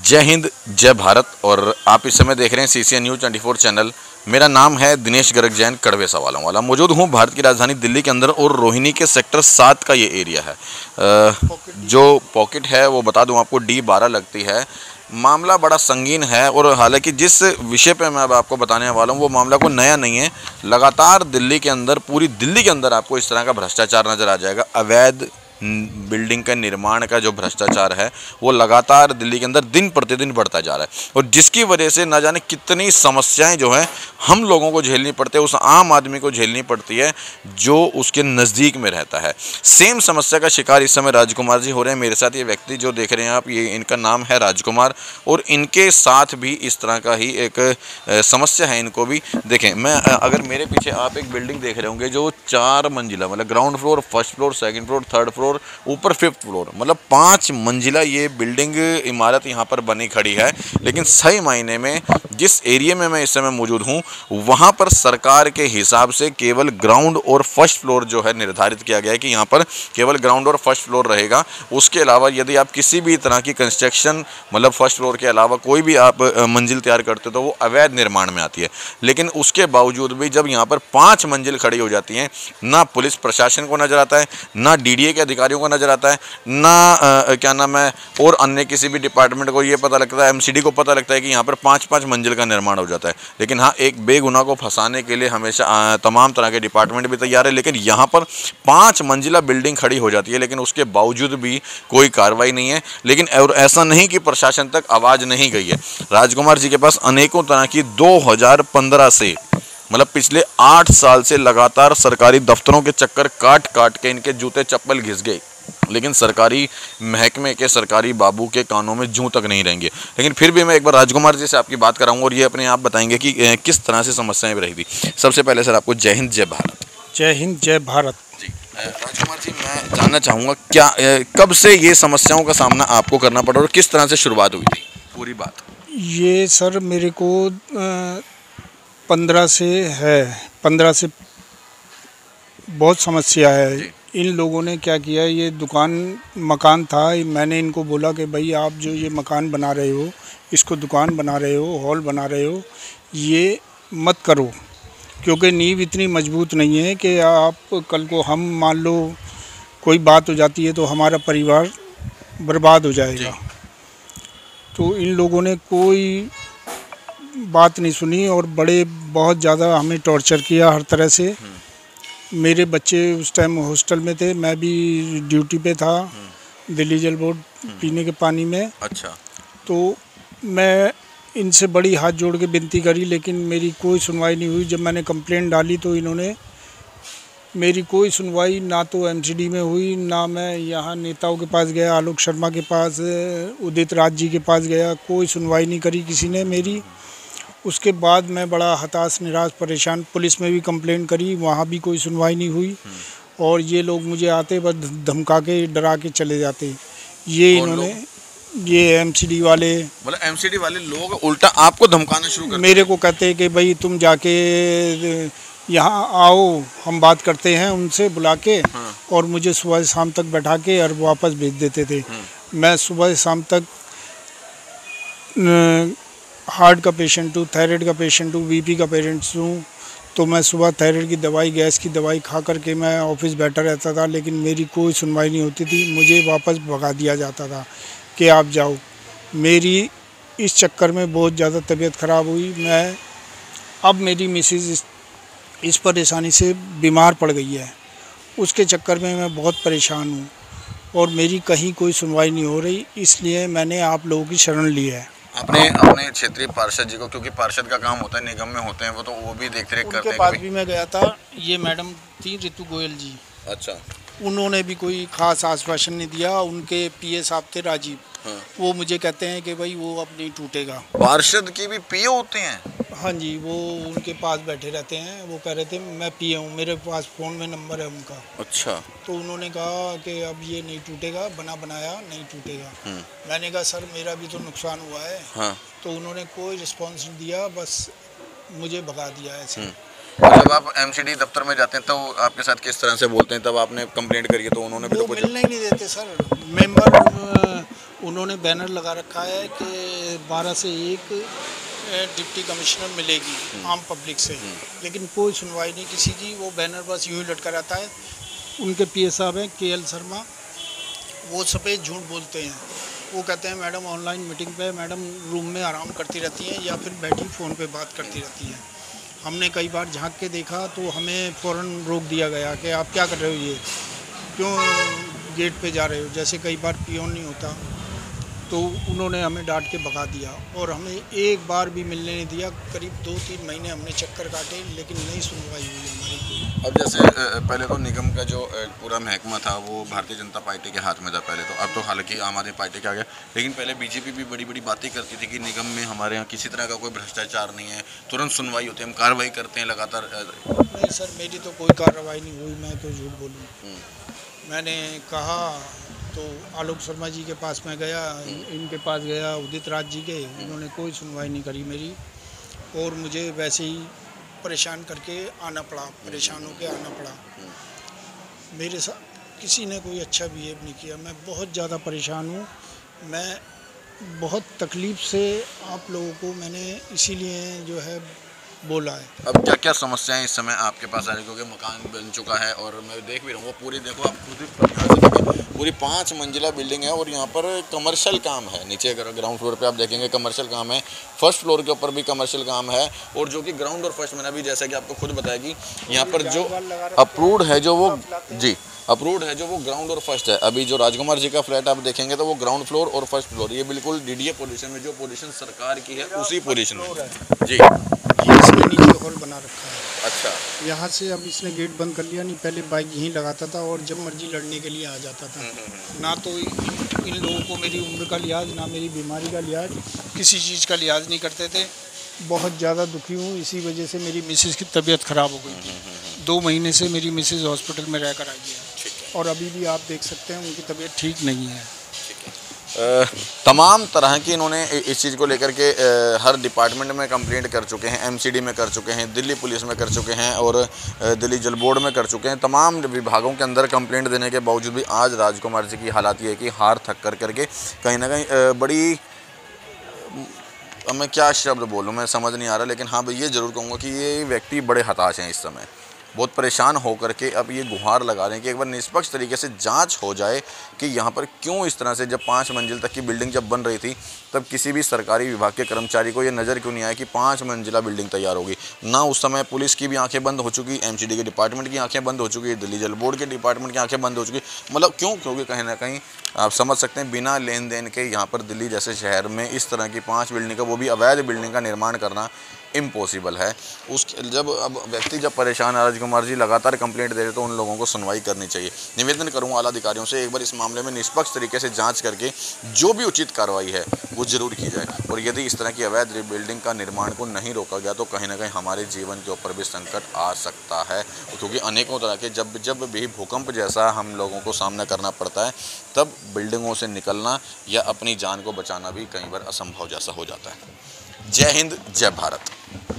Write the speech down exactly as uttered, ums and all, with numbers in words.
जय हिंद, जय भारत। और आप इस समय देख रहे हैं सीसीएन न्यूज़ चौबीस चैनल। मेरा नाम है दिनेश गर्ग जैन, कड़वे सवालों वाला। मौजूद हूँ भारत की राजधानी दिल्ली के अंदर और रोहिणी के सेक्टर सात का ये एरिया है। आ, जो पॉकेट है वो बता दूँ आपको, डी बारह लगती है। मामला बड़ा संगीन है और हालांकि जिस विषय पे मैं अब आपको बताने वाला हूँ वो मामला कोई नया नहीं है। लगातार दिल्ली के अंदर, पूरी दिल्ली के अंदर आपको इस तरह का भ्रष्टाचार नज़र आ जाएगा। अवैध बिल्डिंग का निर्माण का जो भ्रष्टाचार है वो लगातार दिल्ली के अंदर दिन प्रतिदिन बढ़ता जा रहा है और जिसकी वजह से ना जाने कितनी समस्याएं जो हैं हम लोगों को झेलनी पड़ती है, उस आम आदमी को झेलनी पड़ती है जो उसके नज़दीक में रहता है। सेम समस्या का शिकार इस समय राजकुमार जी हो रहे हैं। मेरे साथ ये व्यक्ति जो देख रहे हैं आप, ये इनका नाम है राजकुमार और इनके साथ भी इस तरह का ही एक समस्या है। इनको भी देखें, मैं अगर मेरे पीछे आप एक बिल्डिंग देख रहे होंगे जो चार मंजिला, मतलब ground floor, first floor, second floor, third floor, ऊपर फिफ्थ फ्लोर, मतलब पांच मंजिला ये बिल्डिंग इमारत यहाँ पर बनी खड़ी है। लेकिन सही मायने में जिस एरिया में मैं इस समय मौजूद हूँ वहाँ पर सरकार के हिसाब से केवल ग्राउंड और फर्स्ट फ्लोर जो है निर्धारित किया गया है कि यहाँ पर केवल ग्राउंड और फर्स्ट फ्लोर रहेगा। उसके अलावा यदि आप किसी भी तरह की कंस्ट्रक्शन, मतलब फर्स्ट फ्लोर के अलावा कोई भी आप मंजिल तैयार करते हो तो वो अवैध निर्माण में आती है। लेकिन उसके बावजूद भी जब यहाँ पर पाँच मंजिल खड़ी हो जाती हैं, ना पुलिस प्रशासन को नजर आता है, ना डीडीए के अधिकारियों को नजर आता है, ना आ, क्या नाम है और अन्य किसी भी डिपार्टमेंट को ये पता लगता है, एमसीडी को पता लगता है कि यहाँ पर पाँच पाँच मंजिल का निर्माण हो जाता है। लेकिन हाँ, एक बेगुनाह को फंसाने के लिए हमेशा आ, तमाम तरह के डिपार्टमेंट भी तैयार है। लेकिन यहाँ पर पाँच मंजिला बिल्डिंग खड़ी हो जाती है लेकिन उसके बावजूद भी कोई कार्रवाई नहीं है। लेकिन और ऐसा नहीं कि प्रशासन तक आवाज़ नहीं गई है। राजकुमार जी के पास अनेकों तरह की दो हज़ार पंद्रह से, मतलब पिछले आठ साल से लगातार सरकारी दफ्तरों के चक्कर काट काट के इनके जूते चप्पल घिस गए, लेकिन सरकारी महकमे के, सरकारी बाबू के कानों में जूं तक नहीं रहेंगे। लेकिन फिर भी मैं एक बार राजकुमार जी से आपकी बात कराऊंगा और ये अपने आप बताएंगे कि किस तरह से समस्याएं रही थी। सबसे पहले सर आपको जय हिंद, जय भारत। जय हिंद, जय भारत। जी राजकुमार जी, मैं जानना चाहूँगा क्या कब से ये समस्याओं का सामना आपको करना पड़ा और किस तरह से शुरुआत हुई थी पूरी बात? ये सर मेरे को पंद्रह से है, पंद्रह से बहुत समस्या है। इन लोगों ने क्या किया, ये दुकान मकान था, मैंने इनको बोला कि भाई आप जो ये मकान बना रहे हो, इसको दुकान बना रहे हो, हॉल बना रहे हो, ये मत करो, क्योंकि नींव इतनी मजबूत नहीं है कि आप कल को हम मान लो कोई बात हो जाती है तो हमारा परिवार बर्बाद हो जाएगा। तो इन लोगों ने कोई बात नहीं सुनी और बड़े बहुत ज़्यादा हमें टॉर्चर किया हर तरह से। मेरे बच्चे उस टाइम हॉस्टल में थे, मैं भी ड्यूटी पे था दिल्ली जल बोर्ड पीने के पानी में। अच्छा। तो मैं इनसे बड़ी हाथ जोड़ के विनती करी लेकिन मेरी कोई सुनवाई नहीं हुई। जब मैंने कंप्लेंट डाली तो इन्होंने मेरी कोई सुनवाई ना तो एमसीडी में हुई, ना मैं यहाँ नेताओं के पास गया, आलोक शर्मा के पास, उदित राज जी के पास गया, कोई सुनवाई नहीं करी किसी ने मेरी। उसके बाद मैं बड़ा हताश, निराश, परेशान, पुलिस में भी कंप्लेंट करी, वहाँ भी कोई सुनवाई नहीं हुई और ये लोग मुझे आते बस धमका के, डरा के चले जाते। ये इन्होंने, ये एमसीडी वाले, मतलब एमसीडी वाले लोग उल्टा आपको धमकाना शुरू कर, मेरे को कहते कि भाई तुम जाके यहाँ आओ, हम बात करते हैं उनसे बुला के। हाँ। और मुझे सुबह से शाम तक बैठा के और वापस भेज देते थे। मैं सुबह से शाम तक हार्ट का पेशेंट हूँ, थायराइड का पेशेंट हूँ, बीपी का पेशेंट हूँ। तो मैं सुबह थायराइड की दवाई, गैस की दवाई खा करके मैं ऑफिस बैठा रहता था लेकिन मेरी कोई सुनवाई नहीं होती थी। मुझे वापस भगा दिया जाता था कि आप जाओ। मेरी इस चक्कर में बहुत ज़्यादा तबीयत ख़राब हुई। मैं अब मेरी मिसेज इस, इस परेशानी से बीमार पड़ गई है, उसके चक्कर में मैं बहुत परेशान हूँ और मेरी कहीं कोई सुनवाई नहीं हो रही। इसलिए मैंने आप लोगों की शरण ली है। अपने अपने क्षेत्रीय पार्षद जी को, क्योंकि पार्षद का काम होता है, निगम में होते हैं वो, तो वो भी देख रेख करते हैं। उनके पास भी मैं गया था, ये मैडम थी ऋतु गोयल जी। अच्छा। उन्होंने भी कोई खास आश्वासन नहीं दिया। उनके पीए साहब थे राजीव। हाँ। वो मुझे कहते हैं कि भाई वो अब नहीं टूटेगा। पार्षद की भी पीए होते हैं? हाँ जी, वो उनके पास बैठे रहते हैं। वो कह रहे थे मैं पीए हूँ, मेरे पास फ़ोन में नंबर है उनका। अच्छा। तो उन्होंने कहा कि अब ये नहीं टूटेगा, बना बनाया नहीं टूटेगा। मैंने कहा सर मेरा भी तो नुकसान हुआ है। हाँ। तो उन्होंने कोई रिस्पॉन्स नहीं दिया, बस मुझे भगा दिया ऐसे। जब आप एमसीडी दफ्तर में जाते हैं तो आपके साथ किस तरह से बोलते हैं? तब आपने कंप्लेंट करी है तो उन्होंने भी तो कुछ मिलने ही नहीं देते सर। मेंबर उन्होंने बैनर लगा रखा है कि बारह से एक डिप्टी कमिश्नर मिलेगी आम पब्लिक से, लेकिन कोई सुनवाई नहीं किसी की। वो बैनर बस यूँ ही लटका रहता है। उनके पीए साहब हैं के एल शर्मा, वो सफ़ेद झूठ बोलते हैं। वो कहते हैं मैडम ऑनलाइन मीटिंग पे, मैडम रूम में आराम करती रहती हैं या फिर बैठी फ़ोन पे बात करती रहती हैं। हमने कई बार झांक के देखा तो हमें फ़ौरन रोक दिया गया कि आप क्या कर रहे हो, ये क्यों गेट पे जा रहे हो। जैसे कई बार पियोन नहीं होता तो उन्होंने हमें डांट के भगा दिया और हमें एक बार भी मिलने नहीं दिया। करीब दो तीन महीने हमने चक्कर काटे लेकिन नहीं सुनवाई हुई हमारी। अब जैसे पहले तो निगम का जो पूरा महकमा था वो भारतीय जनता पार्टी के हाथ में था पहले तो, अब तो हालांकि आम आदमी पार्टी के आ गया, लेकिन पहले बीजेपी भी बड़ी बड़ी बातें करती थी कि निगम में हमारे यहाँ किसी तरह का कोई भ्रष्टाचार नहीं है, तुरंत सुनवाई होती है, हम कार्रवाई करते हैं लगातार। नहीं सर, मेरी तो कोई कार्रवाई नहीं हुई, मैं तो झूठ बोलूँ। मैंने कहा तो आलोक शर्मा जी के पास मैं गया, इनके पास गया, उदित राज जी के, उन्होंने कोई सुनवाई नहीं करी मेरी और मुझे वैसे ही परेशान करके आना पड़ा, परेशान होकर आना पड़ा। मेरे साथ किसी ने कोई अच्छा बिहेव नहीं किया। मैं बहुत ज़्यादा परेशान हूँ। मैं बहुत तकलीफ़ से आप लोगों को मैंने इसीलिए जो है बोला है। अब क्या क्या समस्याएं इस समय आपके पास आ रही है, क्योंकि मकान बन चुका है और मैं देख भी रहा हूँ वो पूरी, देखो आप खुद ही पूरी पाँच मंजिला बिल्डिंग है और यहाँ पर कमर्शियल काम है। नीचे ग्राउंड फ्लोर पे आप देखेंगे कमर्शियल काम है, फर्स्ट फ्लोर के ऊपर भी कमर्शियल काम है और जो कि ग्राउंड और फर्स्ट मैंने अभी जैसा कि आपको खुद बताया कि यहाँ पर जो अप्रूव्ड है जो वो जी अप्रूव्ड है जो वो ग्राउंड और फर्स्ट है। अभी जो राजकुमार जी का फ्लैट आप देखेंगे तो वो ग्राउंड फ्लोर और फर्स्ट फ्लोर, ये बिल्कुल डीडीए पोजीशन में, जो पोजीशन सरकार की है उसी पोजीशन में जी। ये इसने नीचे हॉल बना रखा है। अच्छा, यहाँ से अब इसने गेट बंद कर लिया। नहीं पहले बाइक यहीं लगाता था और जब मर्जी लड़ने के लिए आ जाता था। ना तो इन लोगों को मेरी उम्र का लिहाज, ना मेरी बीमारी का लिहाज, किसी चीज़ का लिहाज नहीं करते थे। बहुत ज़्यादा दुखी हूँ, इसी वजह से मेरी मिसेज़ की तबीयत ख़राब हो गई थी। दो महीने से मेरी मिसेज़ हॉस्पिटल में रह कर आई है और अभी भी आप देख सकते हैं उनकी तबीयत ठीक नहीं है। आ, तमाम तरह की इन्होंने इस चीज़ को लेकर के आ, हर डिपार्टमेंट में कंप्लेंट कर चुके हैं, एमसीडी में कर चुके हैं, दिल्ली पुलिस में कर चुके हैं और दिल्ली जल बोर्ड में कर चुके हैं। तमाम विभागों के अंदर कंप्लेंट देने के बावजूद भी आज राजकुमार जी की हालात ये है कि हार थक कर करके कहीं ना कहीं बड़ी, अब मैं क्या शब्द बोलूँ मैं समझ नहीं आ रहा, लेकिन हाँ ये ज़रूर कहूँगा कि ये व्यक्ति बड़े हताश हैं इस समय, बहुत परेशान होकर के अब ये गुहार लगा रहे हैं कि एक बार निष्पक्ष तरीके से जांच हो जाए कि यहाँ पर क्यों इस तरह से, जब पाँच मंजिल तक की बिल्डिंग जब बन रही थी तब किसी भी सरकारी विभाग के कर्मचारी को ये नज़र क्यों नहीं आया कि पाँच मंजिला बिल्डिंग तैयार होगी। ना उस समय पुलिस की भी आंखें बंद हो चुकी, एमसीडी के डिपार्टमेंट की आंखें बंद हो चुकी, दिल्ली जल बोर्ड के डिपार्टमेंट की आंखें बंद हो चुकी। मतलब क्यों? क्योंकि कहीं ना कहीं आप समझ सकते हैं बिना लेन देन के यहाँ पर दिल्ली जैसे शहर में इस तरह की पाँच बिल्डिंग का, वो भी अवैध बिल्डिंग का निर्माण करना इम्पॉसिबल है। उस जब अब व्यक्ति जब परेशान है, राजकुमार जी लगातार कंप्लेंट दे रहे तो उन लोगों को सुनवाई करनी चाहिए। निवेदन करूंगा आला अधिकारियों से एक बार इस मामले में निष्पक्ष तरीके से जांच करके जो भी उचित कार्रवाई है वो जरूर की जाए और यदि इस तरह की अवैध बिल्डिंग का निर्माण को नहीं रोका गया तो कहीं ना कहीं हमारे जीवन के ऊपर भी संकट आ सकता है, क्योंकि अनेकों तरह के जब जब भी भूकंप जैसा हम लोगों को सामना करना पड़ता है तब बिल्डिंगों से निकलना या अपनी जान को बचाना भी कई बार असंभव जैसा हो जाता है। जय हिंद, जय भारत।